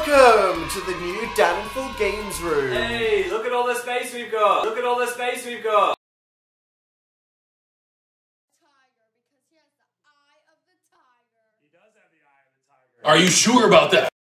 Welcome to the new Danenful Games Room. Hey, look at all the space we've got. Look at all the space we've got. Are you sure about that?